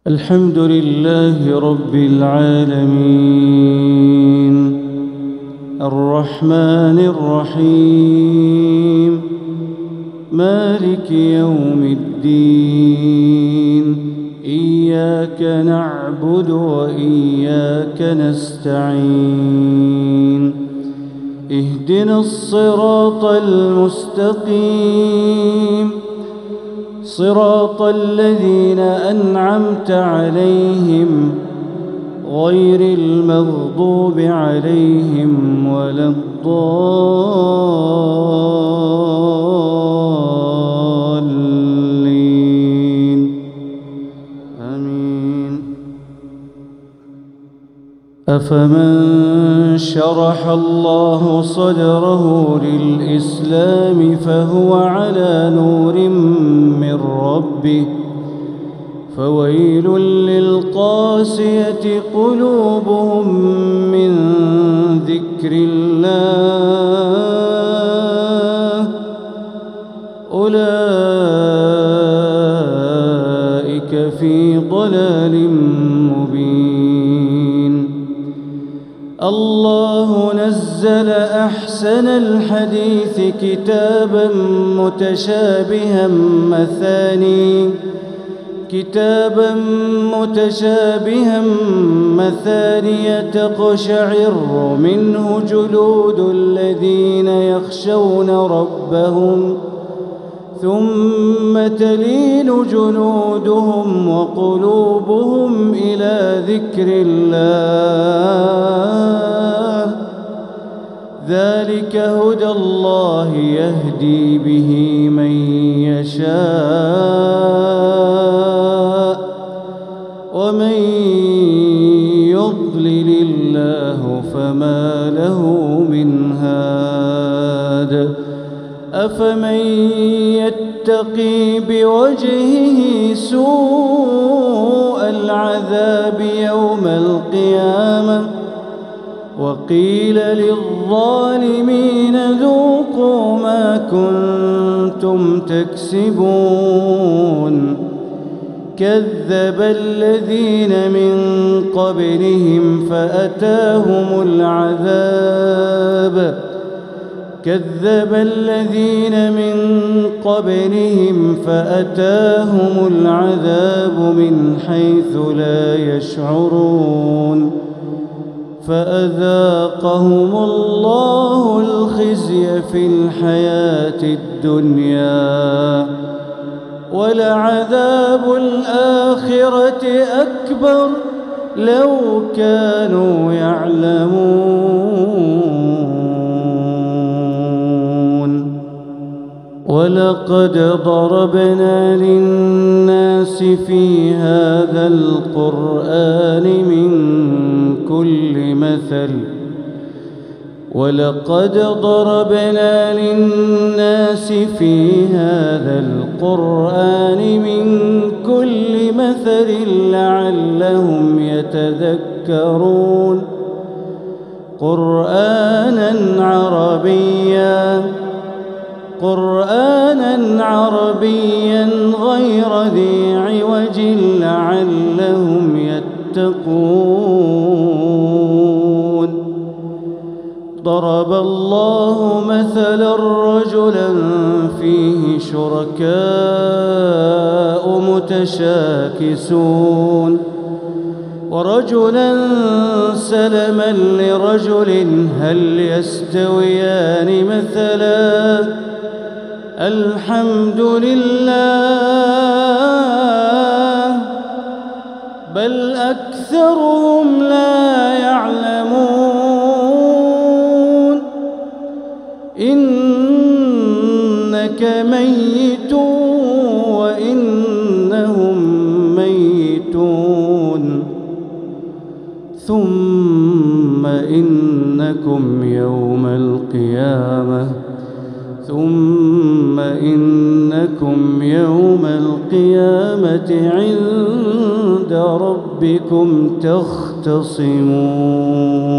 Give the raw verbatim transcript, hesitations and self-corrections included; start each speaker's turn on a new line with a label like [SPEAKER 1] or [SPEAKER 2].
[SPEAKER 1] الحمد لله رب العالمين الرحمن الرحيم مالك يوم الدين إياك نعبد وإياك نستعين اهدنا الصراط المستقيم صراط الذين أنعمت عليهم غير المغضوب عليهم ولا الضالين آمين. أفمن شرح الله صدره للإسلام فهو على نور من ربه فويل للقاسية قلوبهم من ذكر الله أولئك في ضلال مبين. الله نزل أحسن الحديث كتابا متشابها مثاني كتابا متشابها مثانية تقشعر منه جلود الذين يخشون ربهم ثم تلين جلودهم وقلوبهم إلى ذكر الله ذلك هدى الله يهدي به من يشاء ومن يضلل الله فما له من هاد. أفمن يتقي بوجهه سوء العذاب يوم القيامة وقيل للظالمين ذوقوا ما كنتم تكسبون كذب الذين من قبلهم فأتاهم العذاب كذب الذين من قبلهم فأتاهم العذاب من حيث لا يشعرون فأذاقهم الله الخزي في الحياة الدنيا ولعذاب الآخرة أكبر لو كانوا يعلمون. ولقد ضربنا للناس في هذا القرآن من كل مثل ولقد ضربنا للناس في هذا القرآن من كل مثل لعلهم يتذكرون قرآنا عربيا قرآنا عربيا غير ذي عوج لعلهم يتقون. ضرب الله مثلا رجلا فيه شركاء متشاكسون ورجلا سلما لرجل هل يستويان مثلا الحمد لله بل أكثرهم لا يعلمون. إنك ميت وإنهم ميتون ثم إنكم يوم القيامة ثم إنكم يوم القيامة عند ربكم تختصمون.